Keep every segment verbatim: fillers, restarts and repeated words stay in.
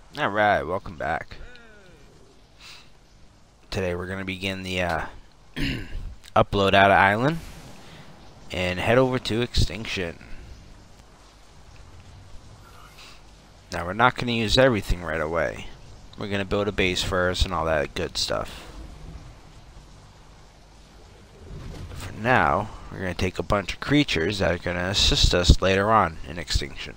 Alright, welcome back. Today we're going to begin the uh, upload out of Island and head over to Extinction. Now we're not going to use everything right away. We're going to build a base first and all that good stuff. For now, we're going to take a bunch of creatures that are going to assist us later on in Extinction.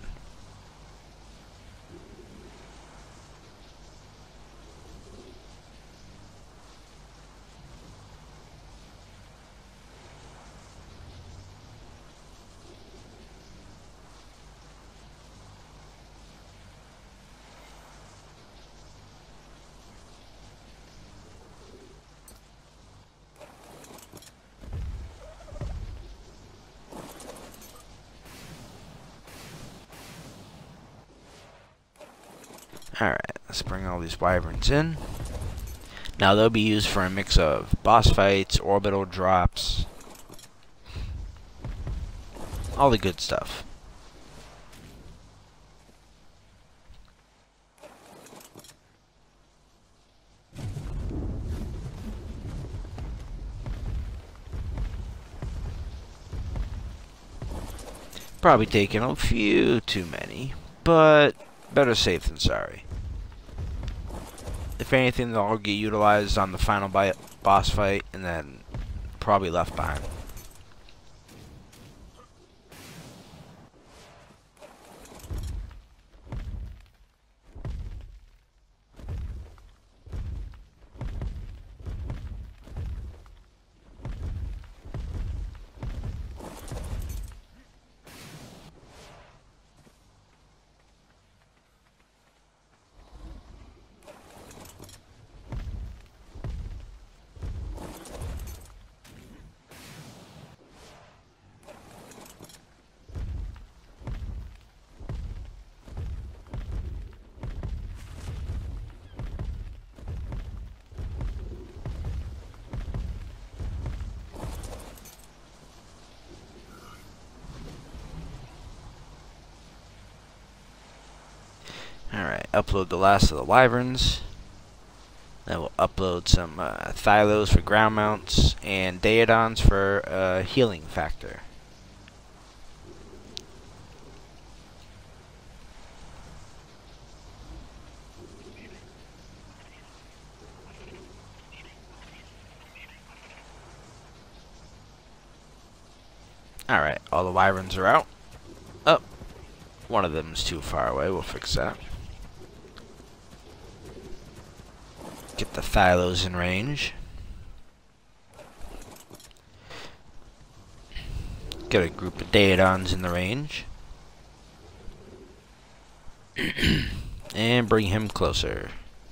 Alright, let's bring all these wyverns in. Now they'll be used for a mix of boss fights, orbital drops, all the good stuff. Probably taking a few too many, but better safe than sorry. If anything, they'll all get utilized on the final boss fight and then probably left behind. Alright, upload the last of the wyverns. Then we'll upload some uh, thylos for ground mounts and daedons for uh, healing factor. Alright, all the wyverns are out. Oh, one of them is too far away. We'll fix that. Get the thylos in range. Get a group of daedons in the range. And bring him closer.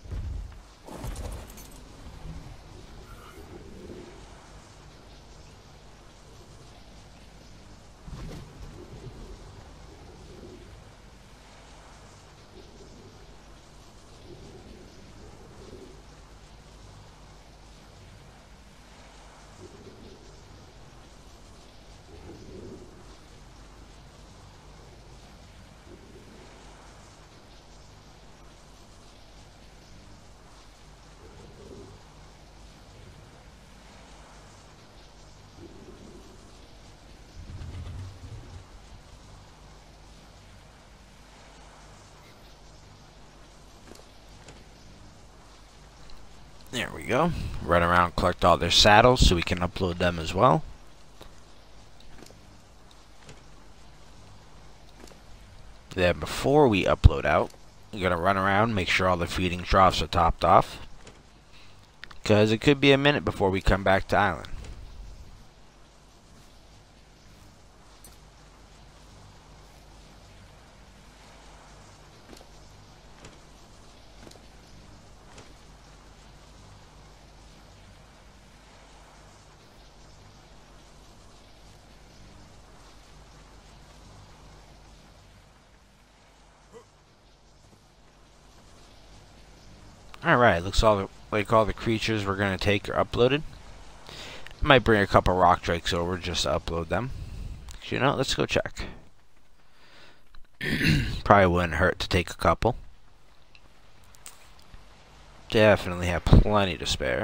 There we go. Run around, collect all their saddles so we can upload them as well. Then before we upload out, we're going to run around, make sure all the feeding troughs are topped off. Because it could be a minute before we come back to Island. Alright, looks all the, like all the creatures we're going to take are uploaded. Might bring a couple rock drakes over just to upload them. You know, let's go check. Probably wouldn't hurt to take a couple. Definitely have plenty to spare.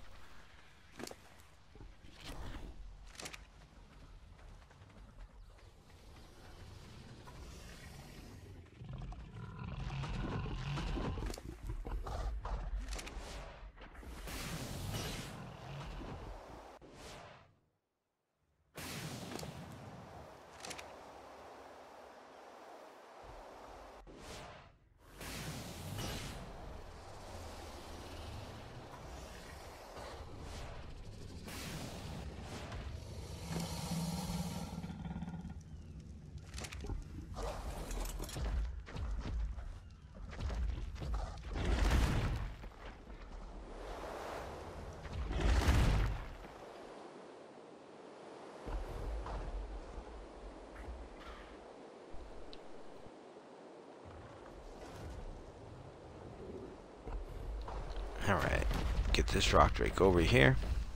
Alright, get this rock drake over here.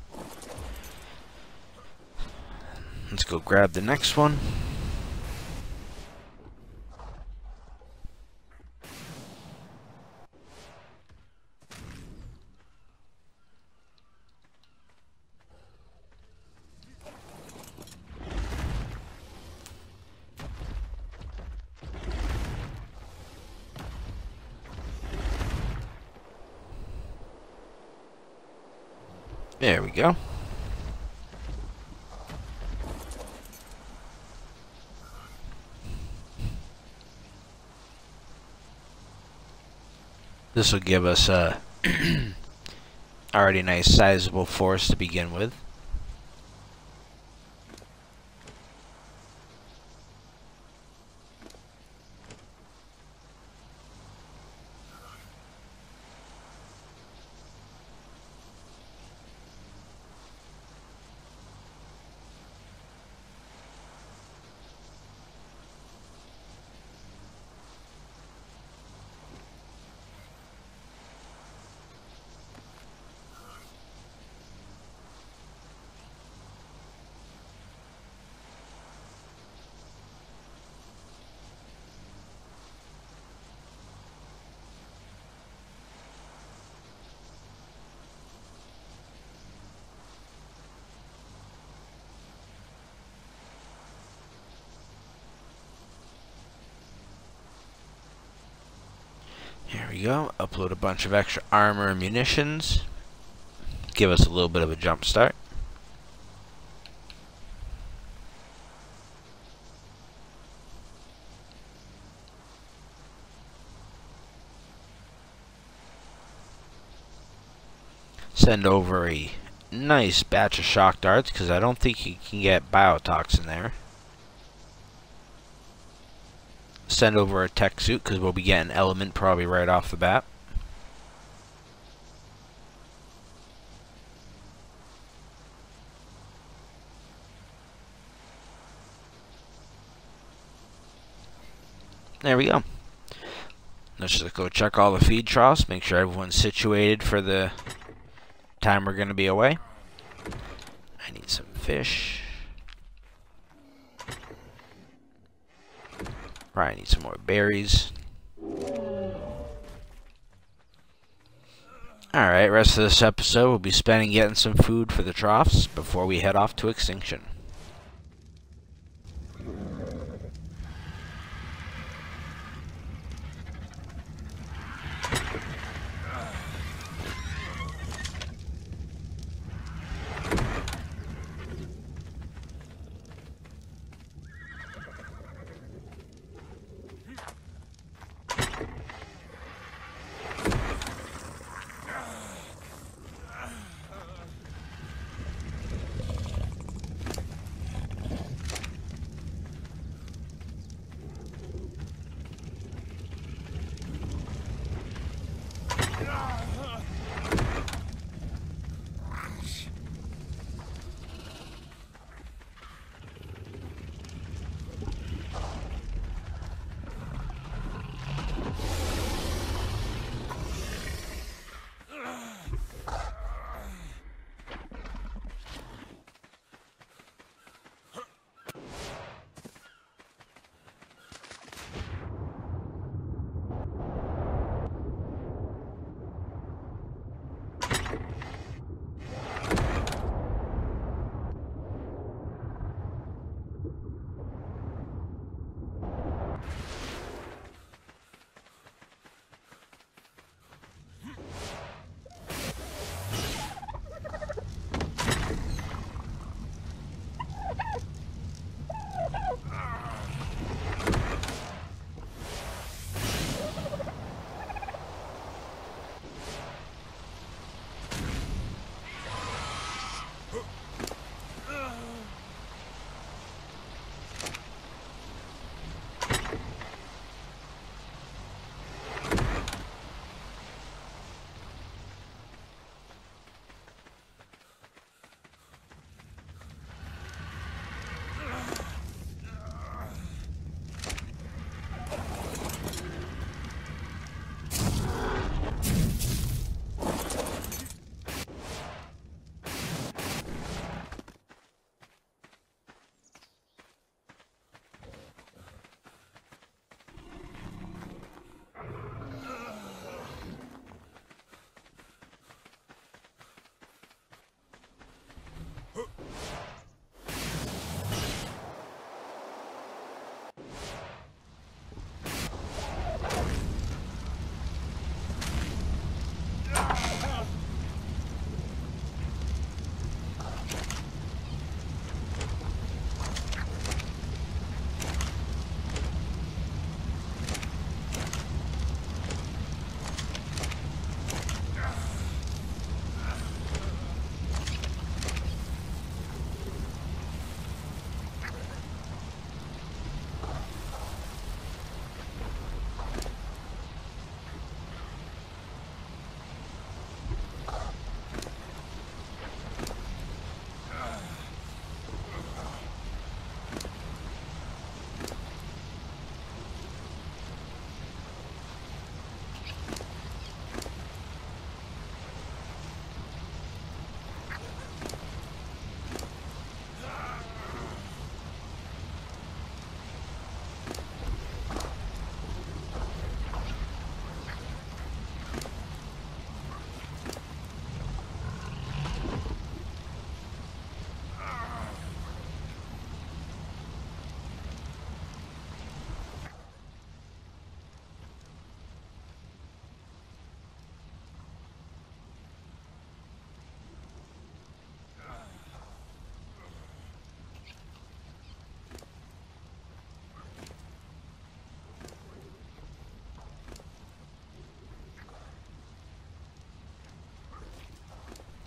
Let's go grab the next one. There we go. This will give us a already nice sizable force to begin with. Here we go. Upload a bunch of extra armor and munitions. Give us a little bit of a jump start. Send over a nice batch of shock darts, because I don't think you can get biotoxin there. Send over a tech suit, because we'll be getting element probably right off the bat. There we go. Let's just go check all the feed troughs, make sure everyone's situated for the time we're going to be away. I need some fish. Probably need some more berries. Alright, rest of this episode we'll be spending getting some food for the troughs before we head off to Extinction.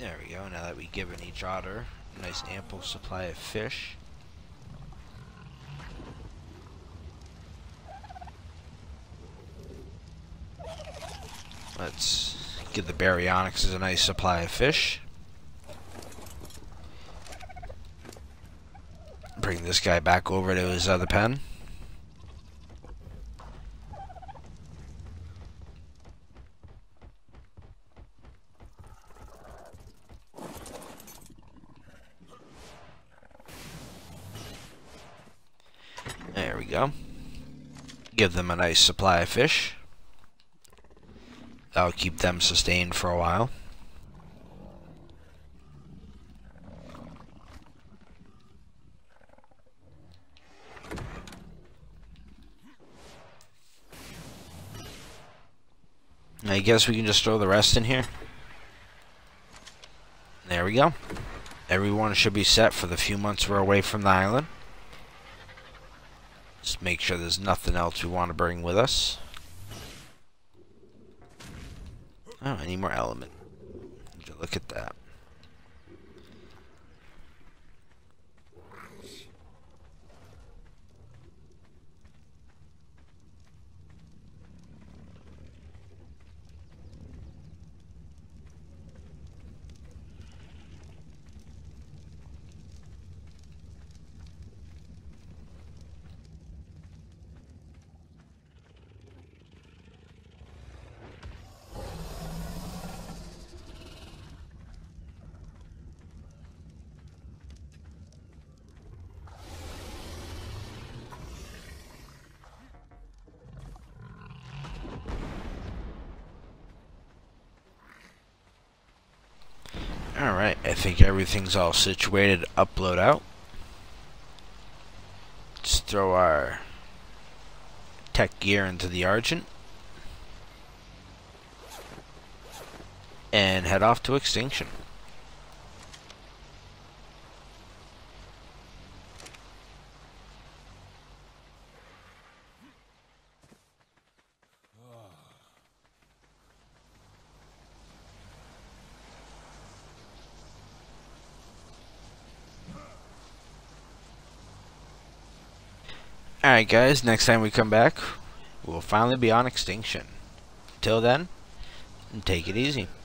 There we go. Now that we've given each otter a nice ample supply of fish. Let's give the baryonyx a nice supply of fish. Bring this guy back over to his other pen. There we go. Give them a nice supply of fish. That'll keep them sustained for a while. I guess we can just throw the rest in here. There we go. Everyone should be set for the few months we're away from the island. Just make sure there's nothing else we want to bring with us. Oh, I need more element. Would you look at that? Alright, I think everything's all situated. Upload out. Just throw our tech gear into the Argent. And head off to Extinction. Alright guys, next time we come back, we'll finally be on Extinction. Until then, take it easy.